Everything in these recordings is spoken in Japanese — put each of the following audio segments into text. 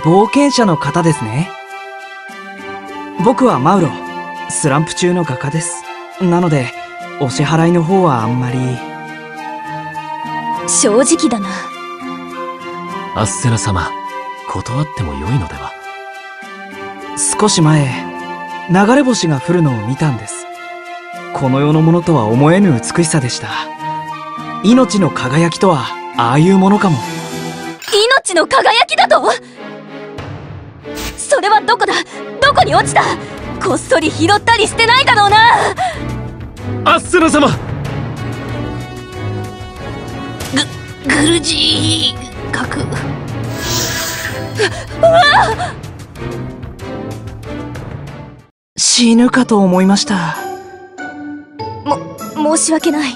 冒険者の方ですね。僕はマウロ、スランプ中の画家です。なのでお支払いの方はあんまり。 正直だな。 アッセナ様、断ってもよいのでは。 少し前、流れ星が降るのを見たんです。この世のものとは思えぬ美しさでした。命の輝きとはああいうものかも。 命の輝きだと？それはどこだ？どこに落ちた？こっそり拾ったりしてないだろうな。 アッセナ様。 グルジー核。 死ぬかと思いました。 申し訳ない。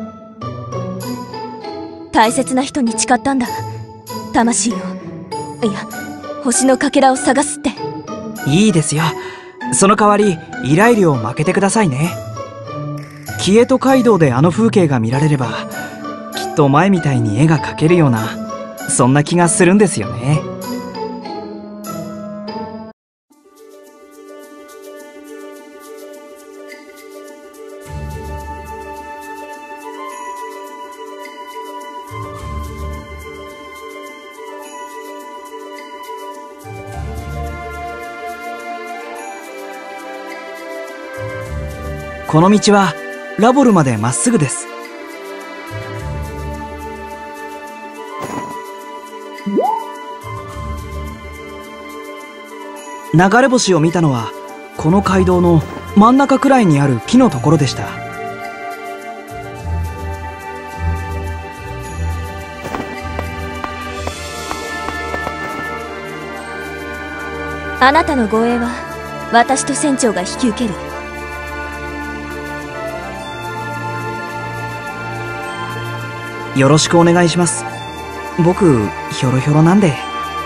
大切な人に誓ったんだ。魂を、いや、星のかけらを探すって。 いいですよ。その代わり依頼料を負けてくださいね。キエト街道であの風景が見られれば、きっと前みたいに絵が描けるような、そんな気がするんですよね。この道はラボルまでまっすぐです。流れ星を見たのはこの街道の真ん中くらいにある木のところでした。 あなたの護衛は私と船長が引き受ける。 よろしくお願いします。僕ひょろひょろなんで。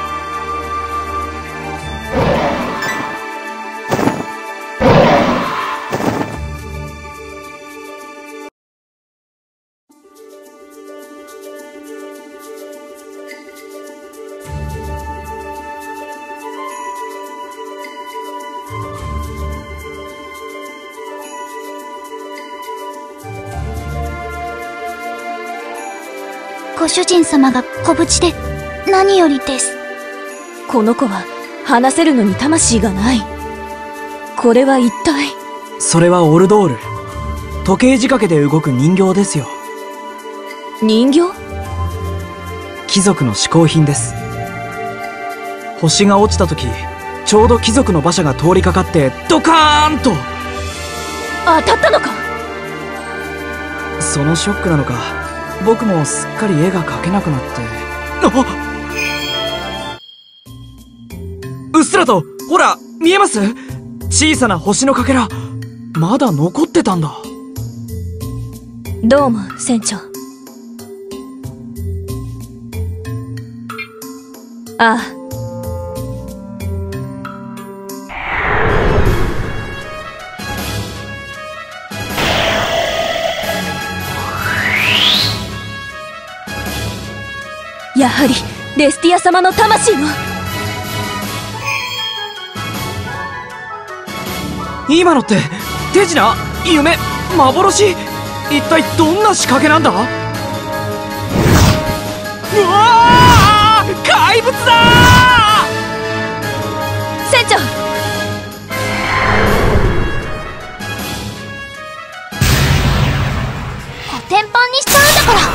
ご主人様がご無事で何よりです。 この子は話せるのに魂がない。これは一体。 それはオルドール、時計仕掛けで動く人形ですよ。 人形？ 貴族の嗜好品です。星が落ちた時、ちょうど貴族の馬車が通りかかってドカーンと。 当たったのか？ そのショックなのか、僕もすっかり絵が描けなくなって。うっすらと、ほら見えます？小さな星のかけら、まだ残ってたんだ。 どうも船長。ああ、やはりレスティア様の魂の。 今のって手品、夢、幻、一体どんな仕掛けなんだ？うわー、怪物だー！ 船長！ コテンパンにしちゃうんだから。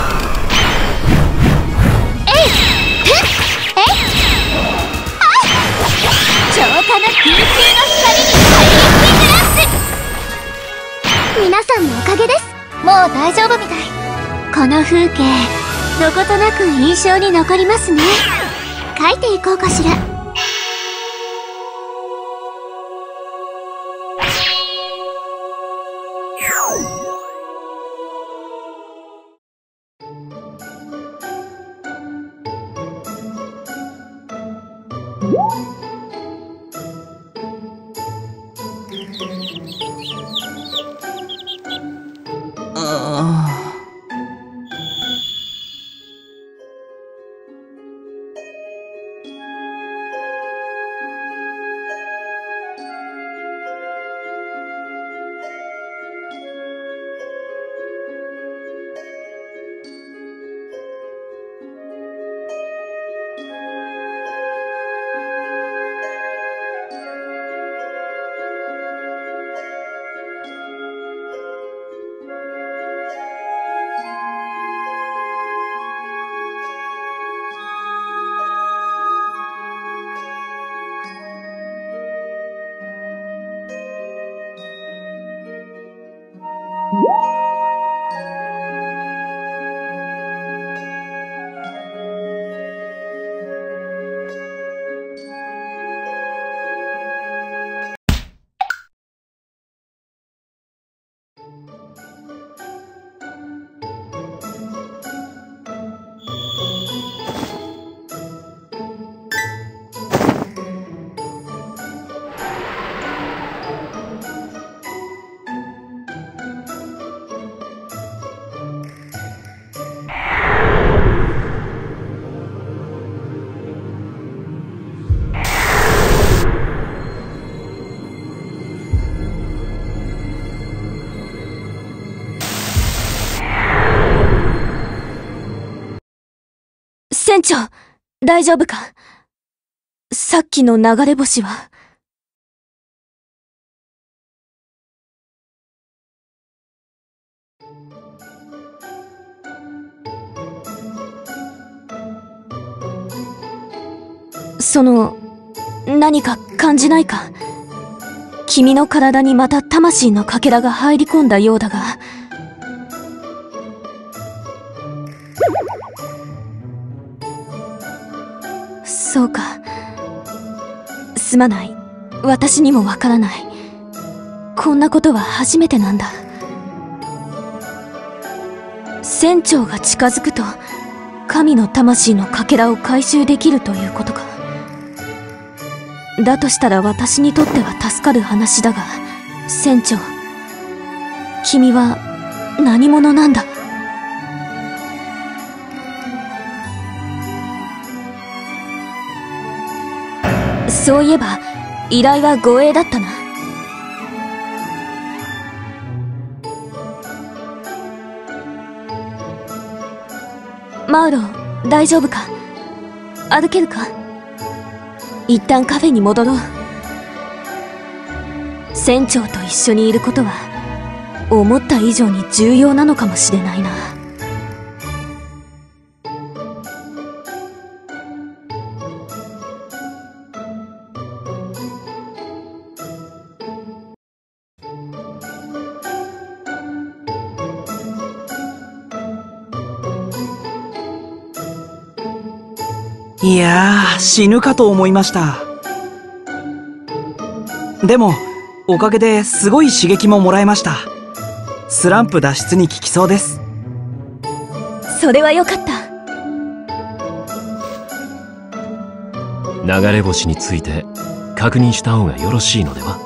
超過の空中の光にハイリックグラス。皆さんのおかげです。もう大丈夫みたい。この風景どことなく印象に残りますね。描いていこうかしら。 船長、大丈夫か？さっきの流れ星は。何か感じないか？君の体にまた魂のかけらが入り込んだようだが。そうか。すまない。私にもわからない。こんなことは初めてなんだ。船長が近づくと、神の魂のかけらを回収できるということか。だとしたら私にとっては助かる話だが、船長、君は何者なんだ？そういえば、依頼は護衛だったな。マウロ、大丈夫か？歩けるか？一旦カフェに戻ろう。船長と一緒にいることは、思った以上に重要なのかもしれないな。 いやー、死ぬかと思いました。でも、おかげですごい刺激ももらえました。スランプ脱出に効きそうです。 それはよかった。 流れ星について確認した方がよろしいのでは？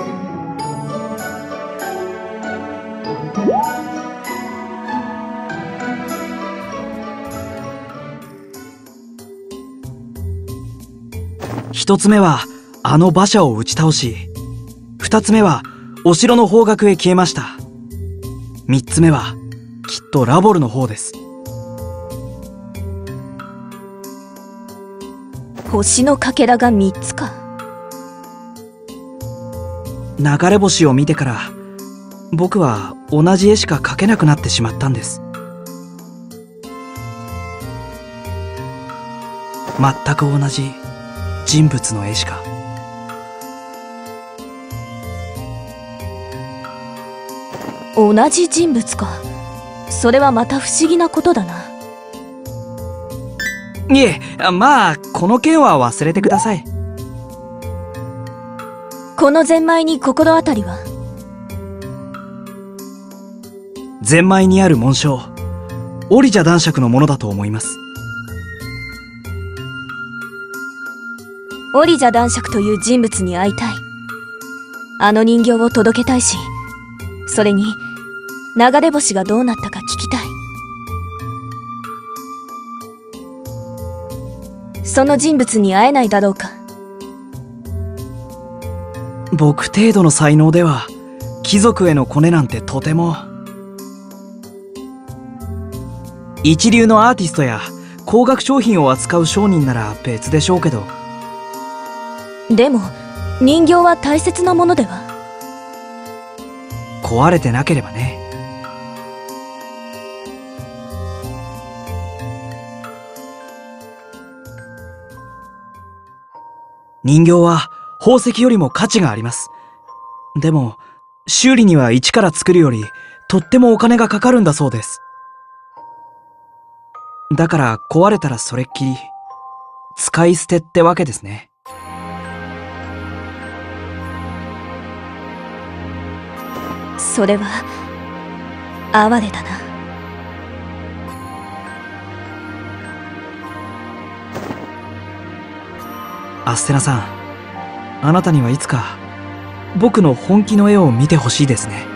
一つ目はあの馬車を打ち倒し、二つ目はお城の方角へ消えました。三つ目はきっとラボルの方です。 星のかけらが3つか。 流れ星を見てから僕は同じ絵しか描けなくなってしまったんです。全く同じ人物の絵しか。 同じ人物か。それはまた不思議なことだな。 いえ、まあこの件は忘れてください。 このゼンマイに心当たりは？ ゼンマイにある紋章、オリジャ男爵のものだと思います。 オリジャ男爵という人物に会いたい。あの人形を届けたいし、それに流れ星がどうなったか聞きたい。その人物に会えないだろうか。 僕程度の才能では貴族へのコネなんてとても。一流のアーティストや高額商品を扱う商人なら別でしょうけど。 でも人形は大切なものでは？ 壊れてなければね。人形は宝石よりも価値があります。でも修理には一から作るよりとってもお金がかかるんだそうです。だから壊れたらそれっきり使い捨てってわけですね。 それは哀れだな。 アステナさん、あなたにはいつか僕の本気の絵を見てほしいですね。